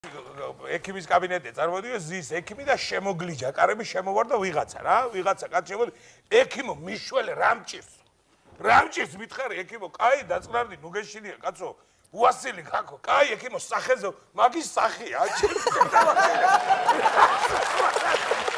ექიმის კაბინეტი წარმოდიო ზის ექიმი და შემოგლიჯა კარები შემოვარდა ვიღაცა რა ვიღაცა კაცი შემოდი ექიმო მიშველე რამჭირს მითხარი ექიმო კაი დაწყნარდი ნუ გეშინია კაცო უასილი ხაკო კაი ექიმო სახეზე მაგის სახია